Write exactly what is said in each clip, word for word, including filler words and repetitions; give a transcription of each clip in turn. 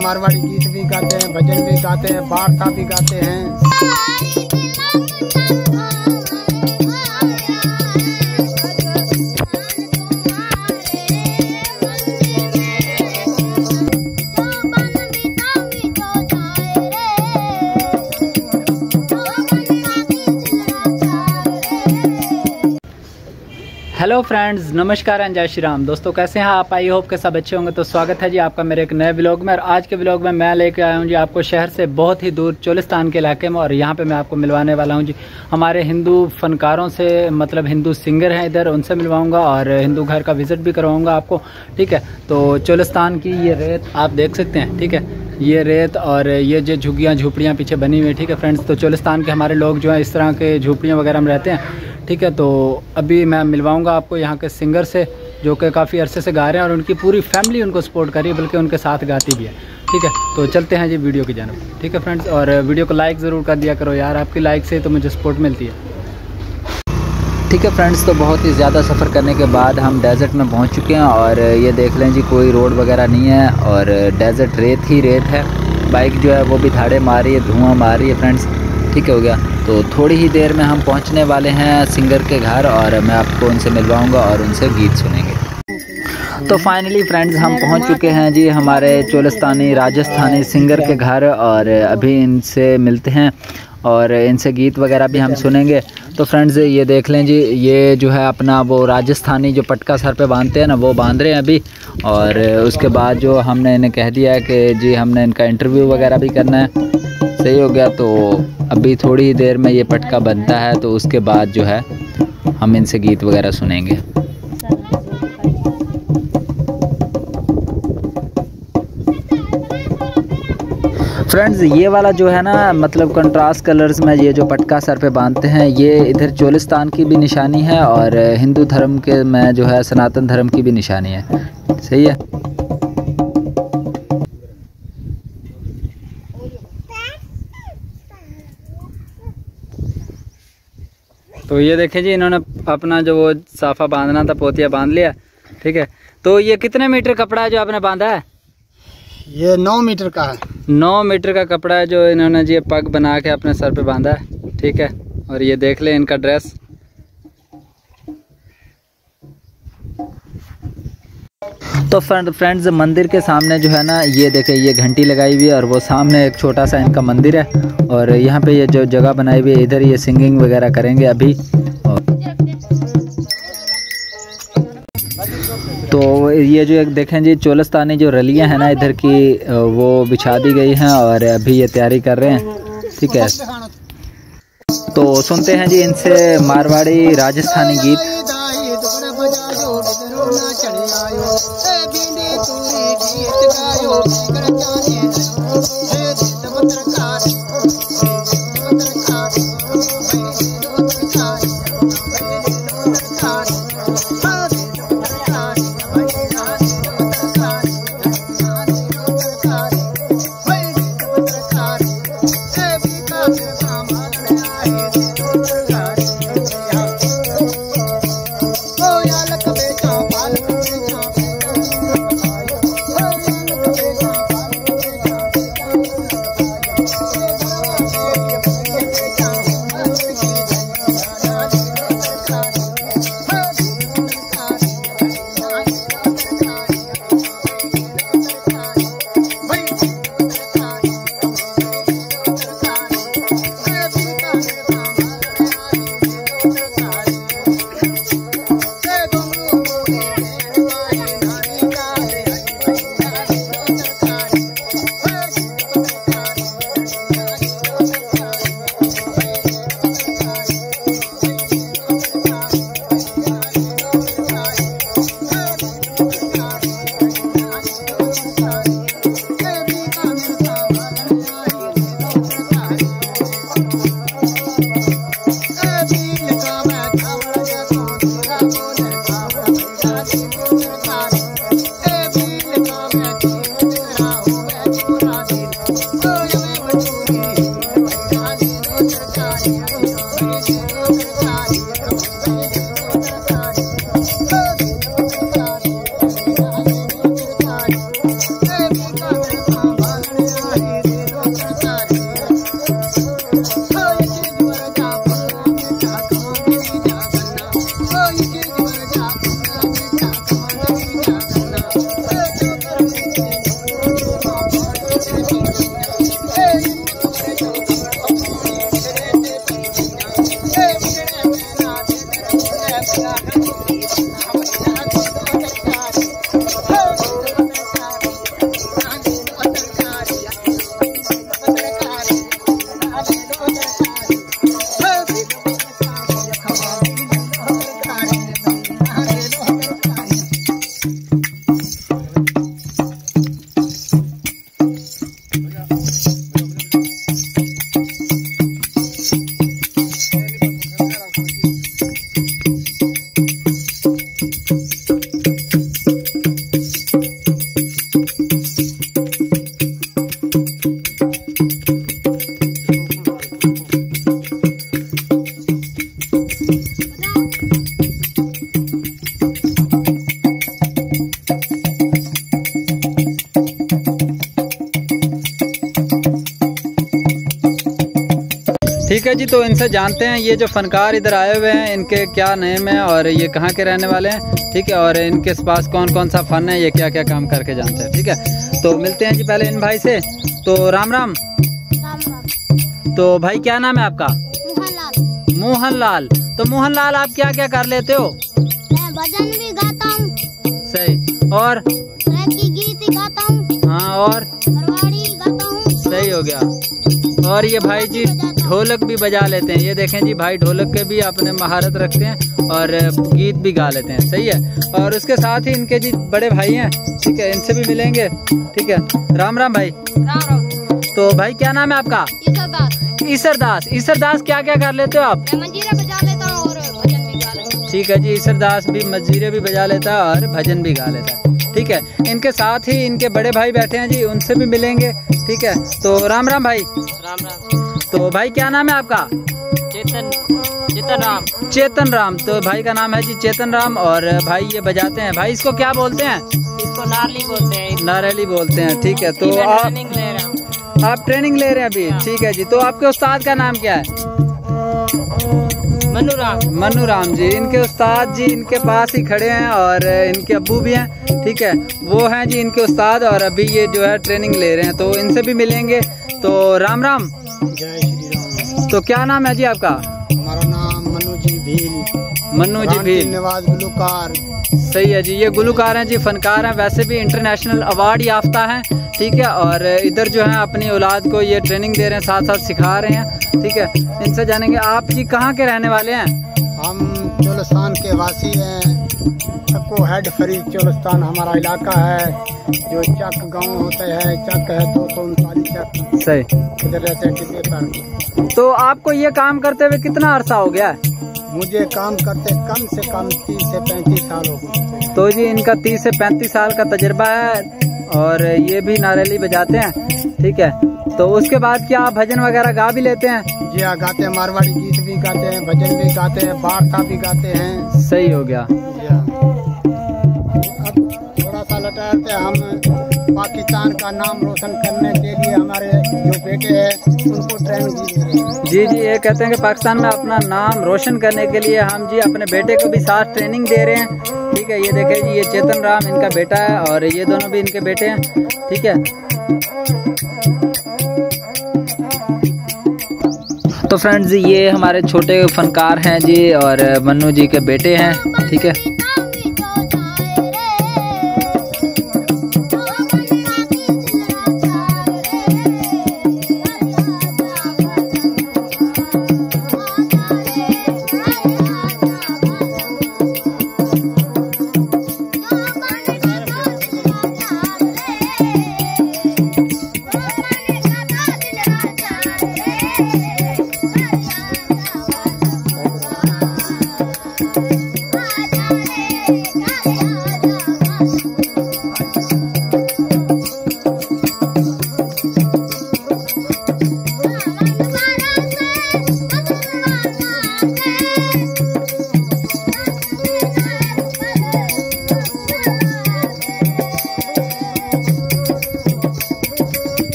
मारवाड़ी गीत भी गाते हैं, भजन भी गाते हैं, वार्ता भी गाते हैं। हेलो फ्रेंड्स, नमस्कार एंड जय श्री राम। दोस्तों कैसे हैं आप? आई होप के सब अच्छे होंगे। तो स्वागत है जी आपका मेरे एक नए व्लॉग में। और आज के व्लॉग में मैं लेके आया हूं जी आपको शहर से बहुत ही दूर चोलिस्तान के इलाके में। और यहां पे मैं आपको मिलवाने वाला हूं जी हमारे हिंदू फनकारों से, मतलब हिंदू सिंगर हैं इधर, उनसे मिलवाऊंगा और हिंदू घर का विजिट भी करवाऊँगा आपको। ठीक है, तो चोलिस्तान की ये रेत आप देख सकते हैं। ठीक है, ये रेत और ये जो झुग्गियाँ झोपड़ियाँ पीछे बनी हुई है। ठीक है फ्रेंड्स, तो चोलिस्तान के हमारे लोग जो है इस तरह के झोपड़ियाँ वगैरह में रहते हैं। ठीक है, तो अभी मैं मिलवाऊंगा आपको यहाँ के सिंगर से जो कि काफ़ी अरसे से गा रहे हैं और उनकी पूरी फैमिली उनको सपोर्ट कर रही है, बल्कि उनके साथ गाती भी है। ठीक है, तो चलते हैं जी वीडियो की जानब। ठीक है फ्रेंड्स, और वीडियो को लाइक ज़रूर कर दिया करो यार, आपकी लाइक से तो मुझे सपोर्ट मिलती है। ठीक है फ्रेंड्स, तो बहुत ही ज़्यादा सफ़र करने के बाद हम डेजर्ट में पहुँच चुके हैं। और ये देख लें जी, कोई रोड वगैरह नहीं है और डेजर्ट रेत ही रेत है। बाइक जो है वो भी धाड़े मार रही है, धुआँ मार रही है फ्रेंड्स। ठीक है, हो गया। तो थोड़ी ही देर में हम पहुंचने वाले हैं सिंगर के घर और मैं आपको उनसे मिलवाऊंगा और उनसे गीत सुनेंगे। तो फाइनली फ्रेंड्स, हम पहुंच चुके हैं जी हमारे चोलिस्तानी राजस्थानी सिंगर के घर और अभी इनसे मिलते हैं और इनसे गीत वगैरह भी हम सुनेंगे। तो फ्रेंड्स ये देख लें जी, ये जो है अपना वो राजस्थानी जो पटका सर पे बांधते हैं ना, वो बांध रहे हैं अभी। और उसके बाद जो हमने इन्हें कह दिया है कि जी हमने इनका इंटरव्यू वगैरह भी करना है। सही हो गया, तो अभी थोड़ी ही देर में ये पटका बनता है, तो उसके बाद जो है हम इनसे गीत वगैरह सुनेंगे। फ्रेंड्स ये वाला जो है ना, मतलब कंट्रास्ट कलर्स में ये जो पटका सर पे बांधते हैं, ये इधर चोलिस्तान की भी निशानी है और हिंदू धर्म के में जो है सनातन धर्म की भी निशानी है। सही है। तो ये देखें जी, इन्होंने अपना जो वो साफा बांधना था, पोतिया बांध लिया। ठीक है, तो ये कितने मीटर कपड़ा है जो आपने बांधा है? ये नौ मीटर का है। नौ मीटर का कपड़ा है जो इन्होंने जी पग बना के अपने सर पे बांधा है। ठीक है, और ये देख लें इनका ड्रेस। तो फ्रेंड्स मंदिर के सामने जो है ना, ये देखें ये घंटी लगाई हुई है और वो सामने एक छोटा सा इनका मंदिर है। और यहाँ पे ये जो जगह बनाई हुई है, इधर ये सिंगिंग वगैरह करेंगे अभी। और तो ये जो एक देखें जी चोलिस्तानी जो रलियाँ हैं ना इधर की, वो बिछा दी गई हैं और अभी ये तैयारी कर रहे हैं। ठीक है, तो सुनते हैं जी इनसे मारवाड़ी राजस्थानी गीत। ठीक है जी, तो इनसे जानते हैं ये जो फनकार इधर आए हुए हैं इनके क्या नेम है और ये कहाँ के रहने वाले हैं। ठीक है, और इनके पास कौन कौन सा फन है, ये क्या क्या काम करके जानते हैं। ठीक है, तो मिलते हैं जी पहले इन भाई से। तो राम राम। राम राम। तो भाई क्या नाम है आपका? मोहनलाल। मोहनलाल। तो मोहनलाल आप क्या क्या कर लेते हो? मैं भजन भी गाता हूँ। सही। और की गीत ही गाता हूँ। हाँ, और मारवाड़ी गाता हूँ। सही हो गया। और ये भाई जी ढोलक भी बजा लेते हैं। ये देखें जी, भाई ढोलक के भी अपने महारत रखते हैं और गीत भी गा लेते हैं। सही है। और उसके साथ ही इनके जी बड़े भाई हैं। ठीक है, इनसे भी मिलेंगे। ठीक है, राम राम भाई। राम राम। तो भाई क्या नाम है आपका? ईसरदास। ईसरदास। ईसरदास क्या क्या कर लेते हो आप? मैं मंजीरा बजा लेता हूँ और भजन भी गा लेता हूँ। ठीक है जी, ईसरदास भी मंजीरे भी बजा लेता है और भजन भी गा लेता है। ठीक है, इनके साथ ही इनके बड़े भाई बैठे हैं जी, उनसे भी मिलेंगे। ठीक है, तो राम राम भाई। राम राम। तो भाई क्या नाम है आपका? चेतन चेतन राम। चेतन राम। तो भाई का नाम है जी चेतन राम और भाई ये बजाते हैं। भाई इसको क्या बोलते हैं? इसको नारली बोलते हैं। नारली बोलते हैं। ठीक है, तो आप ट्रेनिंग ले रहा हूँ। आप ट्रेनिंग ले रहे हैं अभी। ठीक है जी, तो आपके उस्ताद का नाम क्या है? मनु राम। मनु राम जी। इनके उस्ताद जी इनके पास ही खड़े हैं और इनके अब्बू भी हैं। ठीक है, वो हैं जी इनके उस्ताद और अभी ये जो है ट्रेनिंग ले रहे हैं, तो इनसे भी मिलेंगे। तो राम राम। जय श्री राम। तो क्या नाम है जी आपका? हमारा नाम मनु जी भील। मनु जी भील। नवाज गुलकार। सही है जी, ये गुलकार हैं जी, फनकार हैं, वैसे भी इंटरनेशनल अवार्ड याफ्ता हैं। ठीक है, और इधर जो है अपनी औलाद को ये ट्रेनिंग दे रहे हैं, साथ साथ सिखा रहे हैं। ठीक है, इनसे जानेंगे। आप जी कहाँ के रहने वाले हैं? हम चोलस्तान के वासी हैं। चक्को हेड फरीद चोलस्तान हमारा इलाका है। जो चक गांव होता है, चक है दो सौ उनतालीस चक। सही। इधर रहते हैं टिब्बे पर। तो आपको ये काम करते हुए कितना अरसा हो गया है? मुझे काम करते कम से कम तीस से पैंतीस साल हो गए। तो जी इनका तीस से पैंतीस साल का तजुर्बा है और ये भी नारेली बजाते हैं। ठीक है, तो उसके बाद क्या आप भजन वगैरह गा भी लेते हैं? जी हाँ, गाते हैं। मारवाड़ी गीत भी गाते हैं, भजन भी गाते हैं, वार्ता भी गाते हैं। सही हो गया। जी हाँ। अब थोड़ा सा लटाते हम पाकिस्तान का नाम रोशन करने के लिए हमारे जो बेटे हैं उनको ट्रेनिंग भी दे रहे हैं। जी जी, ये कहते हैं कि पाकिस्तान में अपना नाम रोशन करने के लिए हम जी अपने बेटे को भी साथ ट्रेनिंग दे रहे हैं। ठीक है, ये देखें जी, ये चेतन राम इनका बेटा है और ये दोनों भी इनके बेटे हैं। ठीक है, तो फ्रेंड्स ये हमारे छोटे फनकार हैं जी और मन्नू जी के बेटे हैं। ठीक है,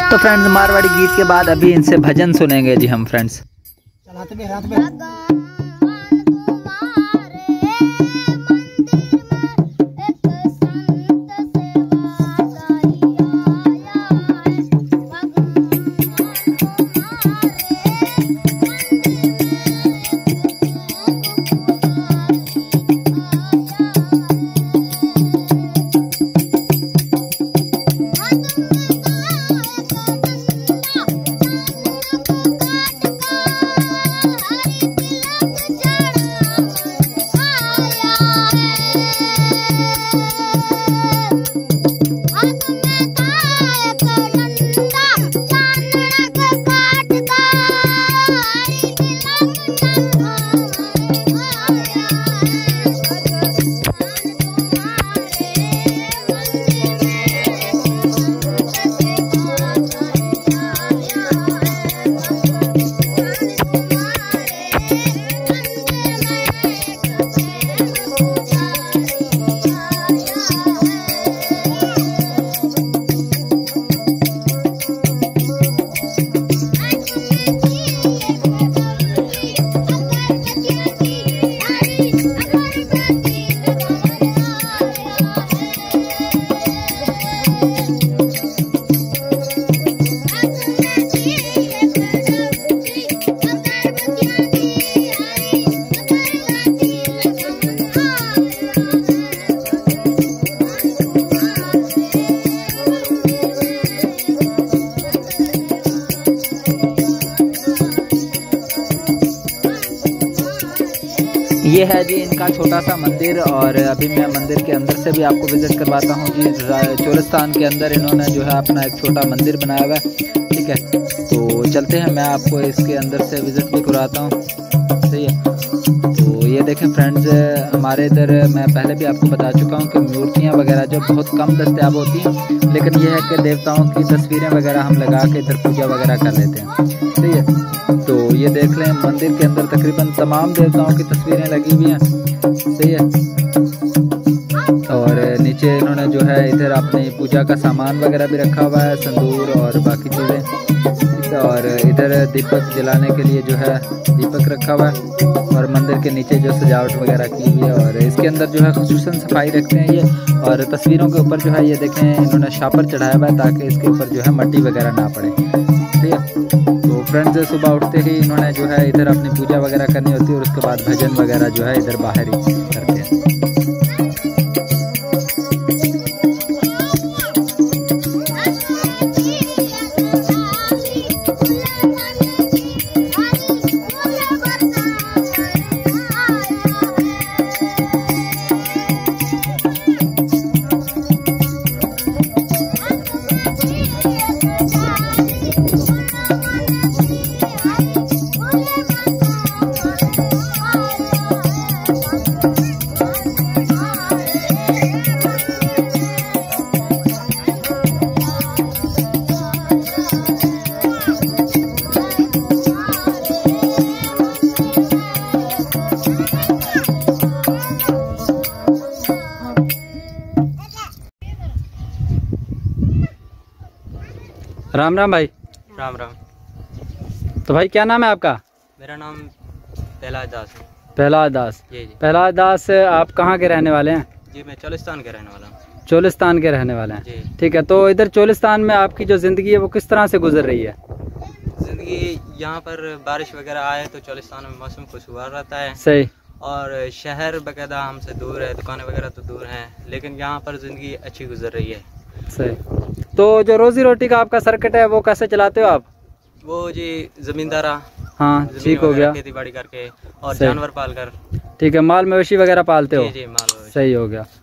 तो फ्रेंड्स मारवाड़ी गीत के बाद अभी इनसे भजन सुनेंगे जी हम फ्रेंड्स। चलाते भी रात में ये है जी इनका छोटा सा मंदिर और अभी मैं मंदिर के अंदर से भी आपको विजिट करवाता हूँ जी। चोलिस्तान के अंदर इन्होंने जो है अपना एक छोटा मंदिर बनाया हुआ है, ठीक है। तो चलते हैं, मैं आपको इसके अंदर से विजिट भी करवाता हूँ, सही है। तो ये देखें फ्रेंड्स, हमारे इधर मैं पहले भी आपको बता चुका हूँ कि मूर्तियाँ वगैरह जो बहुत कम दस्तयाब होती हैं, लेकिन यह है कि देवताओं की तस्वीरें वगैरह हम लगा के इधर पूजा वगैरह कर लेते हैं, सही है। तो ये देख लें मंदिर के अंदर तकरीबन तमाम देवताओं की तस्वीरें लगी हुई हैं, सही है। और नीचे इन्होंने जो है इधर अपनी पूजा का सामान वगैरह भी रखा हुआ है, संदूर और बाकी चीज़ें, ठीक है। और इधर दीपक जलाने के लिए जो है दीपक रखा हुआ है और मंदिर के नीचे जो सजावट वगैरह की हुई है। और इसके अंदर जो है खुसूसन सफाई रखते हैं ये, और तस्वीरों के ऊपर जो है ये देखें इन्होंने शापर चढ़ाया हुआ है ताकि इसके ऊपर जो है मट्टी वगैरह ना पड़े, ठीक है। तो फ्रेंड्स सुबह उठते ही इन्होंने जो है इधर अपनी पूजा वगैरह करनी होती है और उसके बाद भजन वगैरह जो है इधर बाहर ही करते हैं। राम राम भाई। राम राम। तो भाई क्या नाम है आपका? मेरा नाम प्रहलाद दास है। प्रहलाद दास। जी जी। प्रहलाद दास, आप कहाँ के रहने वाले हैं? जी मैं चोलिस्तान के रहने वाला हूँ। चोलिस्तान के रहने वाले हैं जी। ठीक है। तो इधर चोलिस्तान में आपकी जो ज़िंदगी है वो किस तरह से गुजर रही है? ज़िंदगी यहाँ पर बारिश वगैरह आए तो चोलिस्तान में मौसम खुशगवार रहता है। सही। और शहर बाकायदा हमसे दूर है, दुकानें वगैरह तो दूर हैं, लेकिन यहाँ पर ज़िंदगी अच्छी गुजर रही है। सही। तो जो रोजी रोटी का आपका सर्किट है वो कैसे चलाते हो आप? वो जी जमींदारा, हाँ ठीक हो गया, खेती बाड़ी करके और जानवर पाल कर। ठीक है, माल मवेशी वगैरह पालते हो? जी जी, माल मवेशी। सही हो गया।